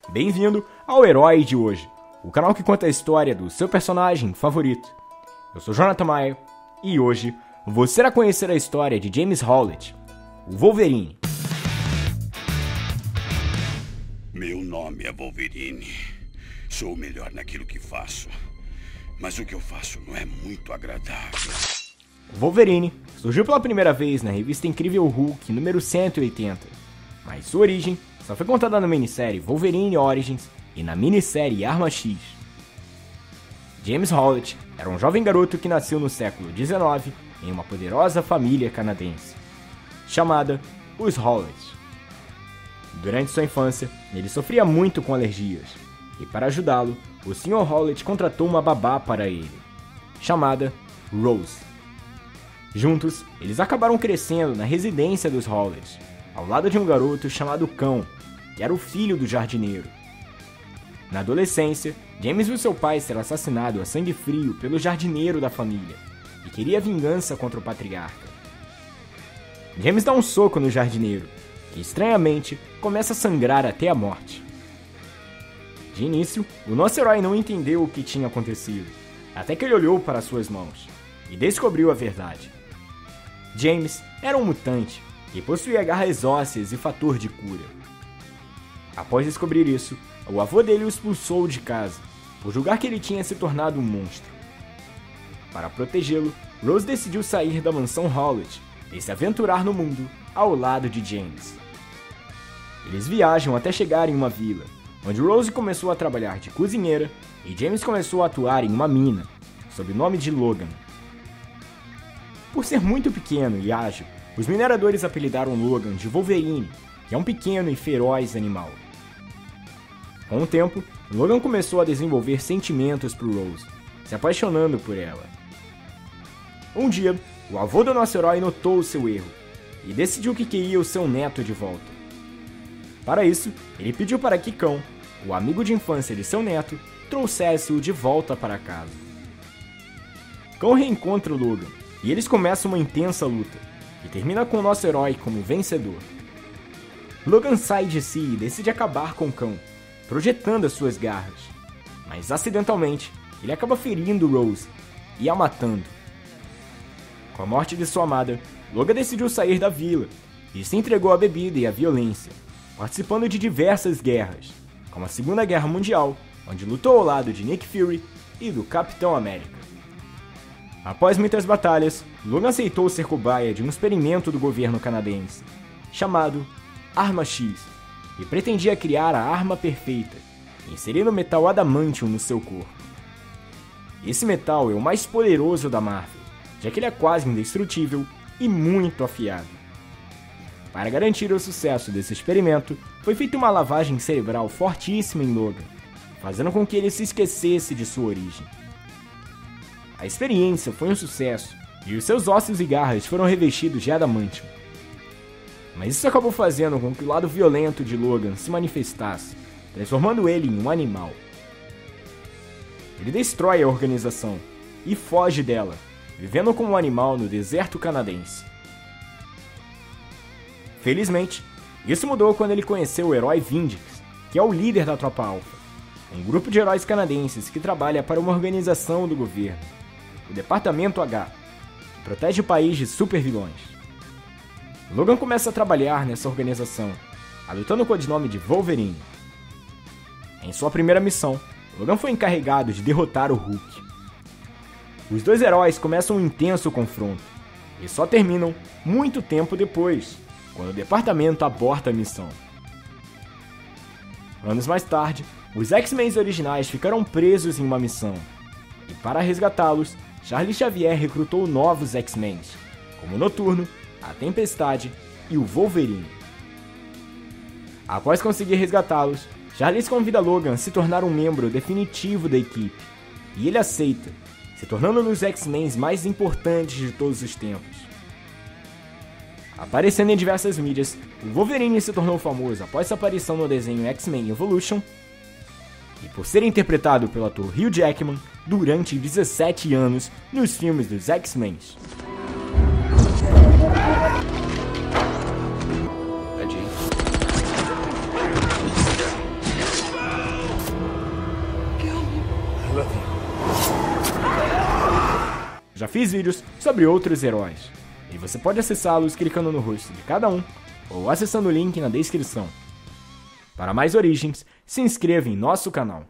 Bem-vindo ao Herói de Hoje, o canal que conta a história do seu personagem favorito. Eu sou Jonathan Maia e hoje você irá conhecer a história de James Howlett, o Wolverine. Meu nome é Wolverine. Sou o melhor naquilo que faço. Mas o que eu faço não é muito agradável. O Wolverine surgiu pela primeira vez na revista Incrível Hulk, número 180, mas sua origem só foi contada na minissérie Wolverine Origins e na minissérie Arma X. James Howlett era um jovem garoto que nasceu no século XIX em uma poderosa família canadense, chamada os Howlett. Durante sua infância, ele sofria muito com alergias, e para ajudá-lo, o Sr. Howlett contratou uma babá para ele, chamada Rose. Juntos, eles acabaram crescendo na residência dos Howlett, ao lado de um garoto chamado Cão, que era o filho do jardineiro. Na adolescência, James viu seu pai ser assassinado a sangue frio pelo jardineiro da família e queria vingança contra o patriarca. James dá um soco no jardineiro, que estranhamente começa a sangrar até a morte. De início, o nosso herói não entendeu o que tinha acontecido, até que ele olhou para suas mãos e descobriu a verdade. James era um mutante e possuía garras ósseas e fator de cura. Após descobrir isso, o avô dele o expulsou de casa, por julgar que ele tinha se tornado um monstro. Para protegê-lo, Rose decidiu sair da mansão Howlett e se aventurar no mundo ao lado de James. Eles viajam até chegar em uma vila, onde Rose começou a trabalhar de cozinheira e James começou a atuar em uma mina, sob o nome de Logan. Por ser muito pequeno e ágil, os mineradores apelidaram Logan de Wolverine, que é um pequeno e feroz animal. Com o tempo, Logan começou a desenvolver sentimentos por Rose, se apaixonando por ela. Um dia, o avô do nosso herói notou o seu erro e decidiu que queria o seu neto de volta. Para isso, ele pediu para que Cão, o amigo de infância de seu neto, trouxesse-o de volta para casa. Cão reencontra o Logan e eles começam uma intensa luta, que termina com o nosso herói como vencedor. Logan sai de si e decide acabar com Cão, projetando as suas garras, mas acidentalmente ele acaba ferindo Rose e a matando. Com a morte de sua amada, Logan decidiu sair da vila e se entregou à bebida e à violência, participando de diversas guerras, como a Segunda Guerra Mundial, onde lutou ao lado de Nick Fury e do Capitão América. Após muitas batalhas, Logan aceitou ser cobaia de um experimento do governo canadense, chamado Arma X, e pretendia criar a arma perfeita, inserindo metal adamantium no seu corpo. Esse metal é o mais poderoso da Marvel, já que ele é quase indestrutível e muito afiado. Para garantir o sucesso desse experimento, foi feita uma lavagem cerebral fortíssima em Logan, fazendo com que ele se esquecesse de sua origem. A experiência foi um sucesso e os seus ossos e garras foram revestidos de adamantium. Mas isso acabou fazendo com que o lado violento de Logan se manifestasse, transformando ele em um animal. Ele destrói a organização e foge dela, vivendo como um animal no deserto canadense. Felizmente, isso mudou quando ele conheceu o herói Vindix, que é o líder da Tropa Alpha, um grupo de heróis canadenses que trabalha para uma organização do governo, o Departamento H, que protege o país de supervilões. Logan começa a trabalhar nessa organização, adotando o codinome de Wolverine. Em sua primeira missão, Logan foi encarregado de derrotar o Hulk. Os dois heróis começam um intenso confronto, e só terminam muito tempo depois, quando o departamento aborta a missão. Anos mais tarde, os X-Men originais ficaram presos em uma missão, e para resgatá-los, Charles Xavier recrutou novos X-Men, como o Noturno, a Tempestade e o Wolverine. Após conseguir resgatá-los, Charles convida Logan a se tornar um membro definitivo da equipe, e ele aceita, se tornando um dos X-Men mais importantes de todos os tempos. Aparecendo em diversas mídias, o Wolverine se tornou famoso após sua aparição no desenho X-Men Evolution e por ser interpretado pelo ator Hugh Jackman durante 17 anos nos filmes dos X-Men. Já fiz vídeos sobre outros heróis, e você pode acessá-los clicando no rosto de cada um ou acessando o link na descrição. Para mais origens, se inscreva em nosso canal.